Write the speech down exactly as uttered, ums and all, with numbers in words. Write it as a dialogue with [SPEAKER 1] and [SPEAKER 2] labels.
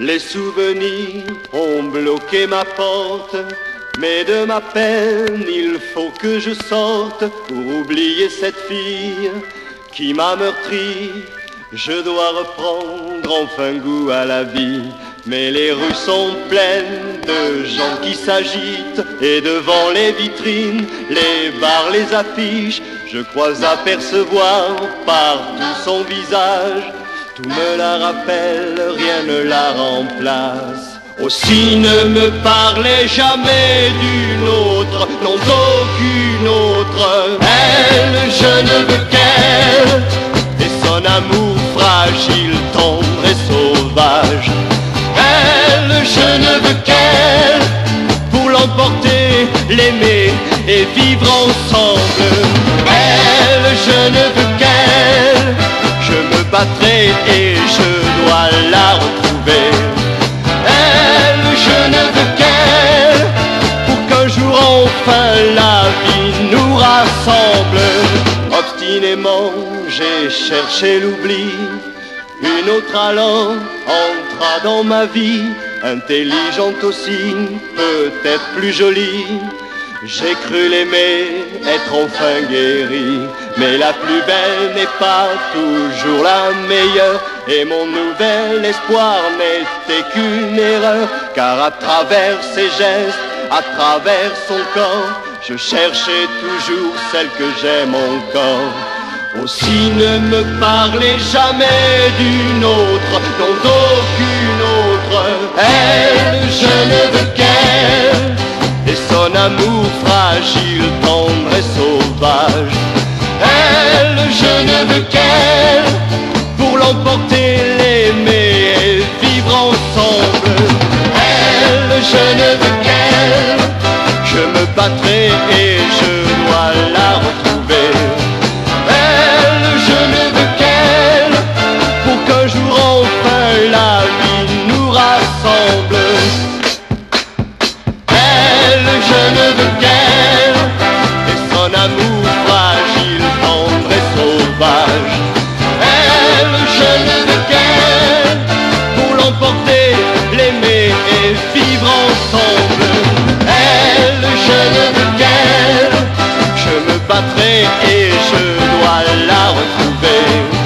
[SPEAKER 1] Les souvenirs ont bloqué ma porte, mais de ma peine il faut que je sorte pour oublier cette fille qui m'a meurtri. Je dois reprendre enfin goût à la vie, mais les rues sont pleines de gens qui s'agitent, et devant les vitrines, les bars, les affiches, je crois apercevoir partout son visage. Tout me la rappelle, rien ne la remplace. Aussi ne me parlez jamais d'une autre, non d'aucune autre. Elle, je ne veux qu'elle, et son amour fragile, tendre et sauvage. Elle, je ne veux qu'elle, pour l'emporter, l'aimer et vivre ensemble. Elle, je ne veux qu'elle, je me battrai et je dois la retrouver. Elle, je ne veux qu'elle, pour qu'un jour enfin la vie nous rassemble. Obstinément, j'ai cherché l'oubli. Une autre alors entra dans ma vie, intelligente aussi, peut-être plus jolie. J'ai cru l'aimer, être enfin guéri, mais la plus belle n'est pas toujours la meilleure, et mon nouvel espoir n'était qu'une erreur, car à travers ses gestes, à travers son corps, je cherchais toujours celle que j'aime encore. Aussi ne me parlez jamais d'une autre, non d'aucune autre. Elle, je ne veux qu'elle, et son amour fragile, tendre et sauvage. Elle, je ne veux qu'elle, pour l'emporter, l'aimer et vivre ensemble. Elle, je ne veux qu'elle, je me battrai et je dois la retrouver. Elle, je ne veux qu'elle, pour qu'un jour enfin la vie nous rassemble. Je ne veux qu'elle, et son amour fragile, tendre et sauvage. Elle, je ne veux qu'elle, pour l'emporter, l'aimer et vivre ensemble. Elle, je ne veux qu'elle, je me battrai et je dois la retrouver.